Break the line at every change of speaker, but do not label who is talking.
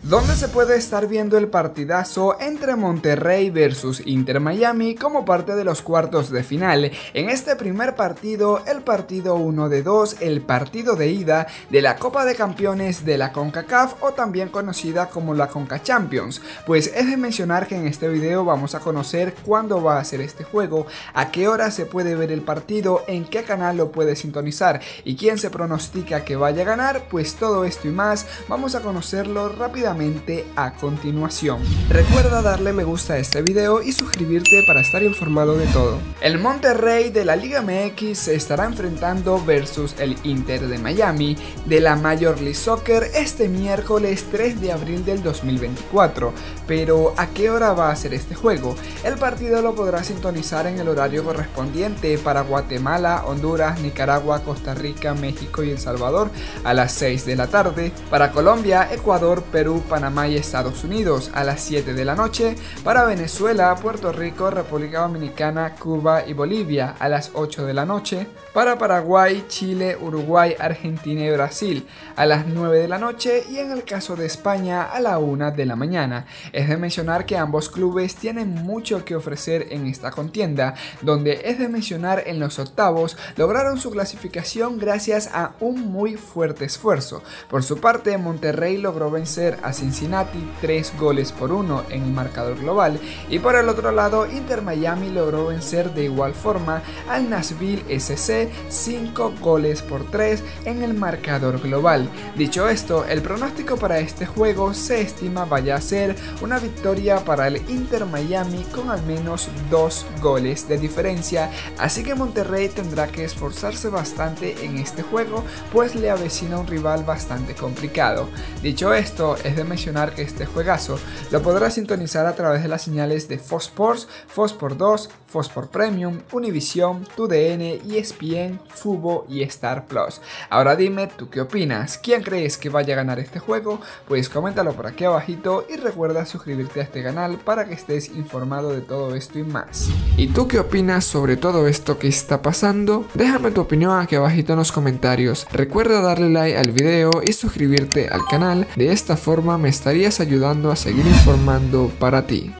donde se puede estar viendo el partidazo entre Monterrey versus Inter Miami como parte de los cuartos de final. En este primer partido, el partido 1 de 2, el partido de ida de la Copa de Campeones de la CONCACAF, o también conocida como la CONCACHAMPIONS. Pues es de mencionar que en este video vamos a conocer cuándo va a ser este juego, a qué hora se puede ver el partido, en qué canal lo puede sintonizar y quién se pronostica que vaya a ganar. Pues todo esto y más vamos a conocerlo rápidamente a continuación. Recuerda darle me gusta a este video y suscribirte para estar informado de todo. El Monterrey de la Liga MX se estará enfrentando versus el Inter de Miami de la Major League Soccer este miércoles 3 de abril del 2024. Pero ¿a qué hora va a ser este juego? El partido lo podrá sintonizar en el horario correspondiente para Guatemala, Honduras, Nicaragua, Costa Rica, México y El Salvador a las 6 de la tarde. Para Colombia, Ecuador, Perú, Panamá y Estados Unidos a las 7 de la noche, para Venezuela, Puerto Rico, República Dominicana, Cuba y Bolivia a las 8 de la noche, para Paraguay, Chile, Uruguay, Argentina y Brasil a las 9 de la noche y en el caso de España a la 1 de la mañana. Es de mencionar que ambos clubes tienen mucho que ofrecer en esta contienda, donde es de mencionar en los octavos lograron su clasificación gracias a un muy fuerte esfuerzo. Por su parte, Monterrey logró vencer a Cincinnati 3-1 en el marcador global, y por el otro lado Inter Miami logró vencer de igual forma al Nashville SC 5-3 en el marcador global. Dicho esto, el pronóstico para este juego se estima vaya a ser una victoria para el Inter Miami con al menos 2 goles de diferencia, así que Monterrey tendrá que esforzarse bastante en este juego, pues le avecina un rival bastante complicado. Dicho esto, es de mencionar que este juegazo lo podrás sintonizar a través de las señales de Fox Sports, Fox Sports 2, Fox Sports Premium, Univision, TUDN, ESPN, Fubo y Star Plus. Ahora dime, ¿tú qué opinas? ¿Quién crees que vaya a ganar este juego? Pues coméntalo por aquí abajito y recuerda suscribirte a este canal para que estés informado de todo esto y más. ¿Y tú qué opinas sobre todo esto que está pasando? Déjame tu opinión aquí abajito en los comentarios. Recuerda darle like al video y suscribirte al canal. De esta forma me estarías ayudando a seguir informando para ti.